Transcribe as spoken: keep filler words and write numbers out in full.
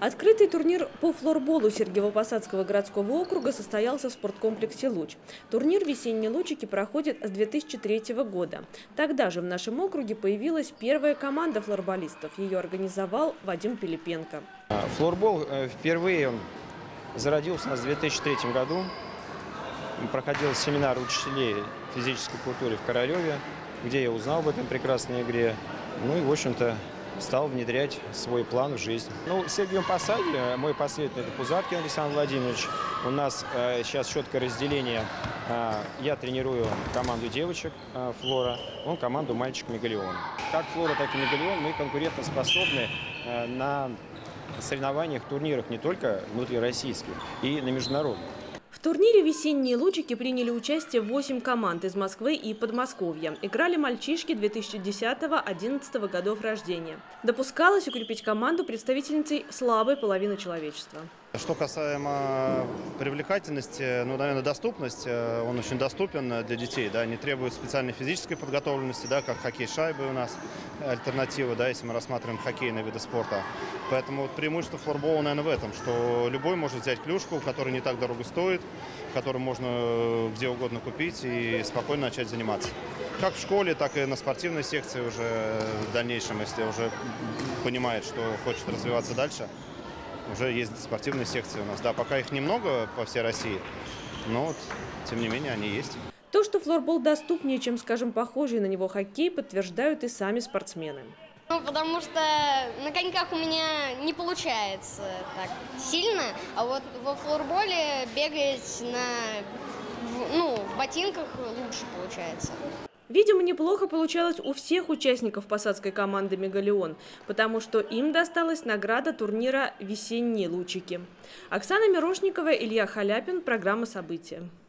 Открытый турнир по флорболу Сергиево-Посадского городского округа состоялся в спорткомплексе «Луч». Турнир «Весенние лучики» проходит с две тысячи третьего года. Тогда же в нашем округе появилась первая команда флорболистов. Ее организовал Вадим Пилипенко. Флорбол впервые зародился у нас в две тысячи третьем году. Проходил семинар учителей физической культуры в Королеве, где я узнал об этом прекрасной игре. Ну и, в общем-то, стал внедрять свой план в жизнь. Ну, в Сергиевом Посаде мой последователь – это Пузаткин Александр Владимирович. У нас э, сейчас четкое разделение. Э, я тренирую команду девочек э, «Флора», он команду мальчик «Мегалион». Как «Флора», так и «Мегалион» мы конкурентоспособны э, на соревнованиях, турнирах не только внутрироссийских, и на международных. В турнире «Весенние лучики» приняли участие восемь команд из Москвы и Подмосковья. Играли мальчишки две тысячи десятого — две тысячи одиннадцатого годов рождения. Допускалось укрепить команду представительницей слабой половины человечества. Что касаемо привлекательности, ну, наверное, доступность, он очень доступен для детей, да, не требует специальной физической подготовленности, да, как хоккей шайбы у нас, альтернатива, да, если мы рассматриваем хоккейные виды спорта. Поэтому вот преимущество флорбола, наверное, в этом, что любой может взять клюшку, которая не так дорого стоит, которую можно где угодно купить и спокойно начать заниматься. Как в школе, так и на спортивной секции уже в дальнейшем, если уже понимает, что хочет развиваться дальше. Уже есть спортивные секции у нас. Да, пока их немного по всей России, но вот, тем не менее они есть. То, что флорбол доступнее, чем, скажем, похожий на него хоккей, подтверждают и сами спортсмены. Ну, потому что на коньках у меня не получается так сильно, а вот во флорболе бегать на, ну, в ботинках лучше получается. Видимо, неплохо получалось у всех участников посадской команды «Мегалион», потому что им досталась награда турнира «Весенние лучики». Оксана Мирошникова, Илья Халяпин. Программа «События».